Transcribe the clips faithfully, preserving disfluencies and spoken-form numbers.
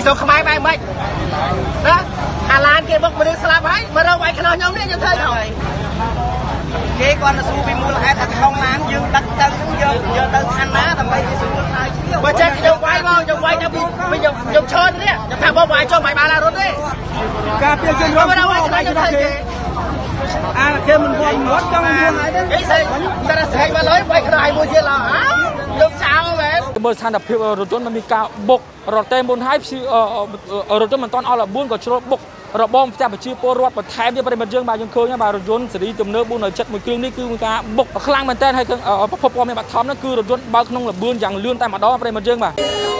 สขมายไปไหมนะอาลานเก็บบอกมาเรื่องสลับให้มาเราไว้ขนาดยังเนี่ยยังเท่าไหร่เกี่ยก่อนสู้ไปมือให้แต่ของน้ำยืมตักตังเยอะเยอะตังอันนะทำไมที่สู้ไทยเที่ยวมาเช็คยกไว้บ้างยกไว้จะไม่ยกยกเชิญเนี่ยจะพาบ่าวไว้จอมใหม่มาแล้วรถด้วยการเปลี่ยนเชิญรถเราไว้ขนาดยังเท่าไหร่อ่าเกมมันวนรถจังมันไอ้ใส่จะได้ใส่มาเลยไว้ขนาดมือเชียร์เราอ้าวยกเช้าแบบบริษัทดับเพลิงรถยนต์มันมีการบกรถเต็มบนท้ายชื่อรถยนต์มันตอนเอาละบุญกับชุดบกระบอมจะไปชื่อโปรรถมาแทนที่ประเด็นเรื่องบางยังเคยเนี่ยบางรถยนต์สีดำเนินบุญหน่อยจัดมือเครื่องนี่คือมันการบกคลั่งมันเต้นให้เครื่องพอพอมีบัตรทอมนั่นคือรถยนต์บางขนมแบบบุญอย่างเลื่อนแต่มาดอประเด็นเรื่องมา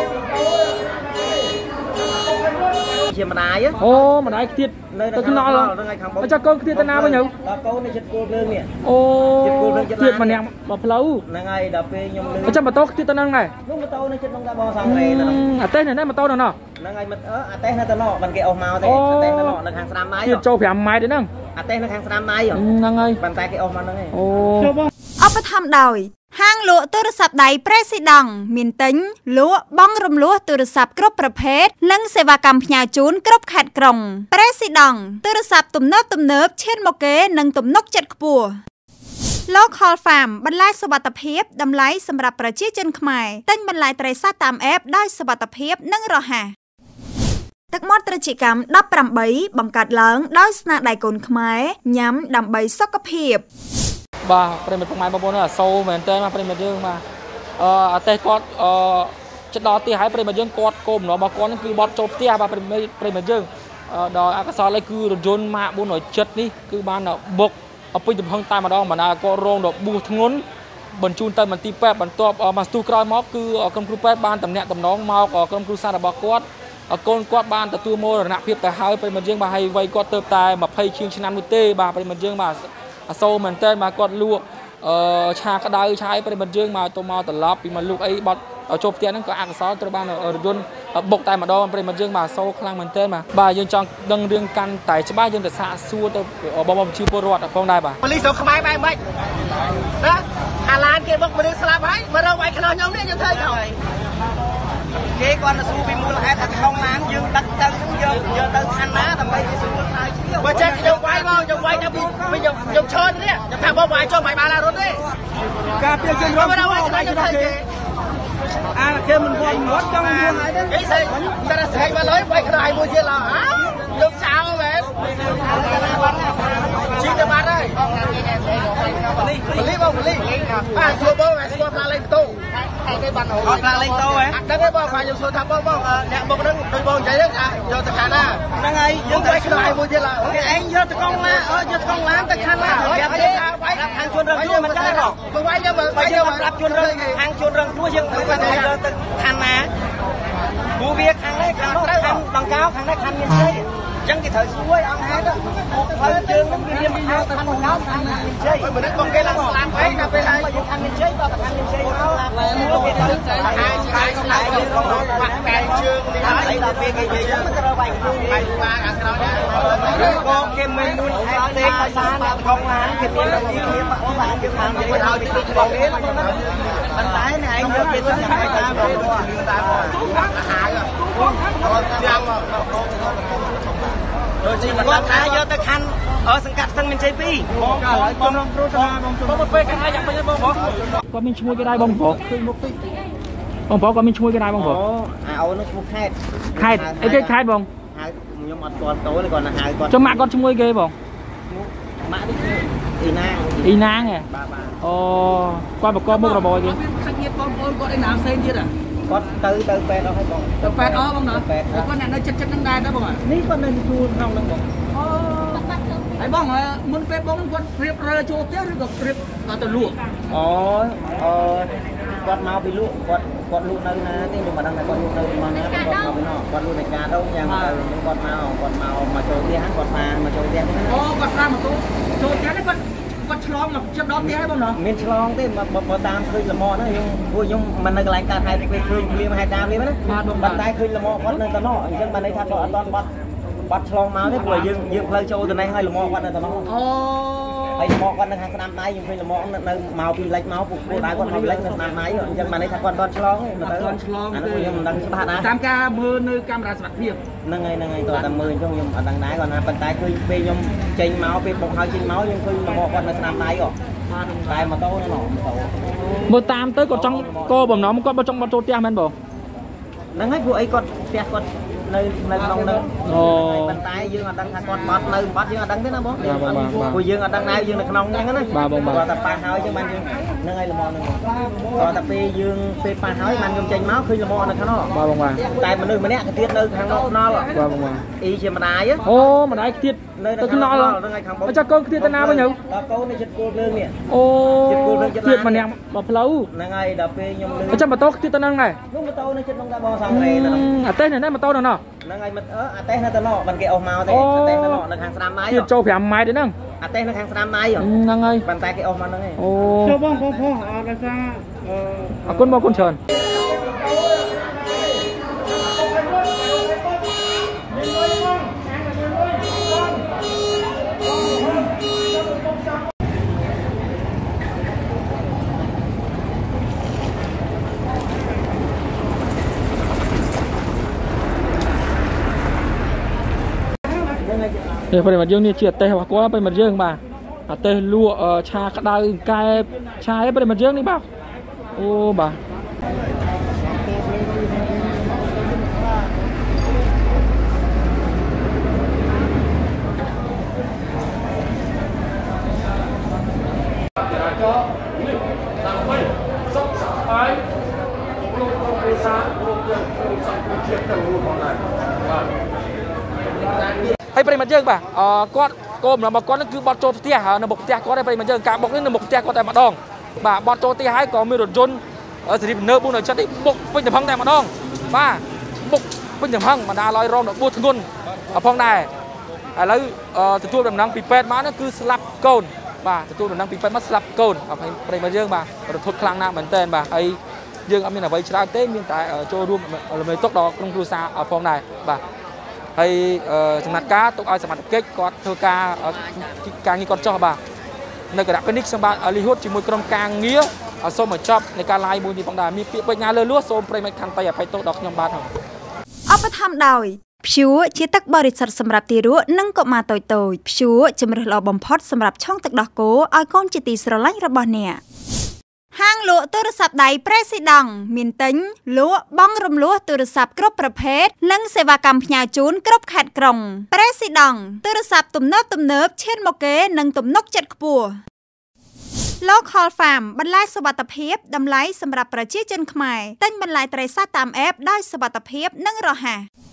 เชียร์มาได้ยังโอ้มาได้ทิศตัวขึ้นนอนเลยมันจะโกงทิศตนาไปยังเราโกงในจัดโกงเรื่องเนี่ยโอ้ทิศมันยังแบบเพลานั่งไงดับไปยมเลยมันจะมาโต๊ะทิศตนาไงลูกมาโต๊ะในจัดลงตาบอสังเลยนะอ่ะเต้นเนี่ยมาโต๊ะนั่นเนาะนั่งไงมันเอออ่ะเต้นนั่นตลอดมันเกี่ยวมาเต้นเต้นตลอดในทางสนามไม้ทิศโจผ่าไม้ด้วยนั่งอ่ะเต้นในทางสนามไม้เหรอนั่งไงมันแต่เกี่ยวมานั่งไงโอ้เอาไปทำดอยห้างลวโทรศัพท์ใดเปรสิดังมินติ้งลวบ้องรมลวโทรศัพท์กรบประเภทនិងសេវាកម្មផ្ញើជូនគ្រប់ខេត្តក្រុងเปรสิดังโทรศัพท์ទំនើបទំនើបឈានមកគេនិងទំនុកចិត្តខ្ពស់ Local Farm បន្លែសុវត្ថិភាពតម្លៃសម្រាប់ប្រជាជនខ្មែរទិញបន្លែត្រីសាច់តាមអេបដោយសុវត្ថិភាពនិងរហ័សទឹកមាត់ត្រចៀកកម្មដប់ប្រាំបីបង្កើតឡើងដោយស្នាដៃកូនខ្មែរញ៉ាំដើម្បីសុខភាពបាទប្រិមិត្តខ្មែរបងប្អូនសូមមែនតើមកប្រិមិត្តយើងមកអឺអតេះគាត់អឺចិត្តដល់ទីហើយប្រិមិត្តយើងគាត់គោលបំណងរបស់គាត់ហ្នឹងគឺបត់ចូលផ្ទះបាទប្រិមិត្តប្រិមិត្តយើងដល់អកសរលេខគឺរថយន្តម៉ាកbốn bảy七នេះគឺបានបុកអពុយទំហឹងតែម្ដងបណ្ដាគាត់រងដល់បួសធ្ងន់បញ្ជូនទៅមន្ទីរពេទ្យបន្ទាប់មកស្ទុះក្រោយមកគឺក្រុមគ្រូពេទ្យបានតំណាក់តំណងមកក្រុមគ្រូសាស្ត្ររបស់គាត់កូនគាត់បានទទួលមរណភាពទៅហើយប្រិមិត្តយើងបាទហើយវ័យគាត់ទៅតែ20ជាងឆ្នាំនោះទេបាទប្រិមិត្តយើងបាទអសូរមែនតើមកគាត់លក់អឺឆាក្តៅឆាយប្រិមិត្តយើងមកទៅមកត្រឡប់ពីមកលក់អីបាត់ចូលផ្ទះហ្នឹងក៏អកសរត្រូវបានរយន្តបុកតែម្ដងប្រិមិត្តយើងមកអសូរខ្លាំងមែនតើមកបាទយើងចង់ដឹងរឿងកាន់តែច្បាស់យើងទៅសាកសួរទៅបងប្អូនប្រជាពលរដ្ឋផងដែរបាទប៉ូលីសស្រុកខ្មែរបែបម៉េចណាអាឡានគេបុកមនុស្សស្លាប់ហើយមករកវាយខ្នោះខ្ញុំនេះយើងធ្វើហើយគេគាត់ទៅស៊ូពីមូលហេតុថាក្នុងឡានយើងដឹកទៅយកយកទៅខាងណាដើម្បីទៅស៊ូថៃជាបើចេះយកវាយមកយកវាយទៅពីយកយកឈើនេះจะพาบ่าวไว้จอมใหม่มาแล้วรถด้วยการเปลี่ยนเชิญรถเราไว้ขนาดยังเท่าไหร่อ่าเกมมันวนรถจังมันไอ้ใส่จะได้ใส่มาเลยไว้ขนาดมือเชียร์เราอ้าวยกเช้าแบบชี้จะมาได้ผลิตบ่ผลิตอ่าชัวร์บ่แหวนชัวร์พลาเล่นโตใครได้บัตรหัวพลาเล่นโตแหวนได้ได้บ่ฝ่ายยังชัวร์ทำบ่บ่เนี่ยบ่นั้นโดยบ่ใจเรื่องอ่ะโยตะขาหน้ายังไงยังไว้ขนาดมือเชียร์เราโอเคเอ็งโยตะกองล้านเออโยตะกองล้านตะขาหน้าเดี๋ยวเดี๋ยวไว้ทางชวนเรื่องมันได้หรอกมึงไว้ยังมึงไว้ยังมึงรับชวนเรื่องทางชวนเรื่องรู้ยังมันได้โยตะขาหน้าบูเบียขังได้ขังโน้ขังบังเก้าขังได้ขังเงินใช่ยังกี่เถอะช่วยเอาให้ด้วยพอเจอมันมีเรียนมีเยอะขังบังเก้าขังเงินใช่เหมือนนั้นบังเก้าหลังหลังไปนะไปเลยขังเงินใช่ต่อขังเงินใช่เอาแล้วเปลี่ยนเลยใช่ใช่ใช่ใช่ผักไก่เชิงนี่ใช่เราเปลี่ยนไงเยอะมันจะระบายไปมากันเราเนี่ยก็เกมเมนูแท็กเต็กภาษาทองล้านเกมเมนูนี้เกมภาษาเกมทางเกมเราที่ติดบอกเองมันตายไหนเยอะเกมต้องใช้ตาไปด้วยอาหารอ่ะยังโดยที่มันราคาเยอะแต่คันเออสังกัดทั้งมันใช่ปีมองขอจนโฆษณาบางจนมันเป็นกันอะไรอย่างไรบ้างบอกก็มีช่วยก็ได้บ้างบอกคือมุกติบ้างบอกก็มีช่วยก็ได้บ้างบอกเอาน้องมุกแคดแคดไอ้เจ๊แคดบ้างหายยมอัดตัวโตเลยก่อนนะหายก่อนจะมาก่อนช่วยเกย์บ้างมาดิอีนางอีนางไงอ๋อก่อนบอกก็มุกระบอยกันขัดเงียบบ้องบ้องก็ได้น้ำเส้นเยอะอ่ะก็ตือตือแปดเราให้บอกตือแปดอ๋อบ้างเนาะแล้วก็เนี่ยเราจัดจัดนั่งได้นะบ้างอ่ะนี่ก็เป็นชูน้องนั่งบอกไอ้บ้องอ่ะมันเป็นบ้องคนเรียบเรือโจเตี้ยหรือกับเรียบมาตัวลูกอ๋อเออกอดเมาไปลูกกอดกอดลูกนั่นนะที่ดูมาดังไหนกอดลูกนั่นมาเนี่ยกอดเมาไปนอกกอดลูกในการต้องยังกอดเมากอดเมามาโจเตี้ยกอดมามาโจเตี้ยอ๋อกอดมามาตัวโจเตี้ยนี่ก็ก็ฉลองแบบจับดอกเตี้ยให้บ้างเนาะมีฉลองที่มามาตามคืนละมอนะยังพวกยังมันในรายการไทยไปคืนเรียมาให้ตามเลยไหมนะบันไดคืนละมอวัดในตะนออย่างเช่นบันไดทับตอนตอนบัดบัดฉลองมาเนี่ยพวกยังยังเพลย์โชว์ตัวไหนให้ละมอวัดในตะนออ๋อហើយមកគាត់នៅខាងស្នាមដៃខ្ញុំឃើញមកនៅមកពីលេចមកពួកពួកដៃគាត់មកលេចនៅស្នាមដៃអញ្ចឹងបានន័យថាគាត់អត់ឆ្លងទេមើលទៅឆ្លងទេខ្ញុំមិនដឹងច្បាស់ដែរតាមការមើលនៅកាមេរ៉ាសុវត្ថិភាពហ្នឹងហើយហ្នឹងហើយតើតែមើលអញ្ចឹងខ្ញុំអត់ដឹងដែរគាត់ណាប៉ុន្តែគឺពេលខ្ញុំចេញមកពេលបុកហើយចេញមកខ្ញុំឃើញមកគាត់នៅស្នាមដៃហ៎តែម៉ូតូហ្នឹងម៉ូតូមើលតាមទៅគាត់ចង់កបំណងគាត់បើចង់មកចូលផ្ទះមែនបងហ្នឹងហើយពួកអីគាត់ផ្ទះគាត់នៅនៅក្នុងនឹងអូប៉ុន្តែយើងអត់ដឹងថាគាត់បាត់នៅបាត់យើងអត់ដឹងទេណាបងពួកយើងអត់ដឹងដែរយើងនៅក្នុងហ្នឹងណាបាទបងបាទគាត់តែប៉ះហើយចឹងបានយើងហ្នឹងហើយល្មមហ្នឹងគាត់តែពេលយើងពេលប៉ះហើយបានខ្ញុំចេញមកឃើញល្មមនៅខាងនោះបាទបងបាទតែមនុស្សម្នាក់ទៀតនៅខាងនោះខ្នល់បាទបងបាទអ៊ីជាម្ដាយអូម្ដាយទៀតនៅខ្នល់ហ្នឹងហើយខាងបងចាំកូនទៀតទៅណាវិញទៅដល់កូននៅចិត្តគោលភ្លើងនេះអូចិត្តគោលភ្លើងចិត្តម្នាក់បើផ្លូវហ្នឹងហើយដល់ពេលខ្ញុំលឺចាំម៉ូតូទៀតទៅហ្នឹងដែរនោះម៉ូតូនៅចិត្តក្នុងដែរបងសង្រេទៅអាតេះនៅណាម៉ូតូនៅនោះហ្នឹងហើយអឺអាតេះនៅទៅនោះមិនគេអស់មកទេអាតេះនៅនោះនៅខាងស្នាមដៃទៀតចូលប្រាំម៉ែត្រទេហ្នឹងអាតេះនៅខាងស្នាមដៃហ្នឹងហើយប៉ុន្តែគេអស់មកហ្នឹងឯងអូចូលបងផងផងអរសាអរគុណបងគុណច្រើននេះប្រិមត្តយើងនេះជាអតេះរបស់គាត់ប្រិមត្តយើងបាទអតេះលក់ឆាក្តៅកែបឆាប្រិមត្តយើងនេះបាទអូបាទហើយប្រិមត្តយើងបាទអឺគាត់គោលរបស់គាត់នឹងគឺបត់ចូលផ្ទះនៅមុខផ្ទះគាត់ឯប្រិមត្តយើងការបុកនេះនៅមុខផ្ទះគាត់តែម្ដងបាទបត់ចូលផ្ទះហើយក៏មានរថយន្តសេរីភ្នើបbốnចិត្តនេះបុកពេញទំហឹងតែម្ដងបាទបុកពេញទំហឹងបណ្ដាលឲ្យរងរបួសធ្ងន់ផងដែរឥឡូវទទួលដំណឹងពីពេទ្យមកនោះគឺស្លាប់កូនបាទទទួលដំណឹងពីពេទ្យមកស្លាប់កូនប្រិមត្តយើងបាទរន្ធត់ខ្លាំងណាស់មែនទែនបាទហើយយើងអត់មានអ្វីច្រើនទេមានតែចូលរួមរំលែកទុកដល់ក្រុមគ្រួសារផងដែរបាទហើយចំណាត់ការទុកឲ្យសមត្ថកិច្ចគាត់ធ្វើការការងារគាត់ចោះបាទនៅគណៈពេលនេះខ្ញុំបាទលីហួតជាមួយក្រុមការងារសូមបញ្ចប់នៃការ live មួយនេះផងដែរមានពាក្យបញ្ញាលើលួសសូមប្រិមត្តខន្តីអភ័យទោសដល់ខ្ញុំបាទអបធម្មដោយព្យួរជាទឹកបរិសុទ្ធសម្រាប់ទារកនិងកុមារតូចតូចព្យួរជំរើសល្អបំផុតសម្រាប់ឆុងទឹកដោះគោឲ្យកូនជាទីស្រឡាញ់របស់អ្នកហាងលក់ទូរស័ព្ទដៃប្រេស៊ីដង់មានទិញលក់បង់រំលោះទូរស័ព្ទគ្រប់ប្រភេទនិងសេវាកម្មផ្ញើជូនគ្រប់ខេត្តក្រុងប្រេស៊ីដង់ទូរស័ព្ទទំនើបទំនើបឈានមកគេនិងទំនុកចិត្តខ្ពស់ Local Farm បន្លែសុវត្ថិភាពតម្លៃសម្រាប់ប្រជាជនខ្មែរទិញបន្លែត្រីសាច់តាម app ដោយសុវត្ថិភាពនិងរហ័ស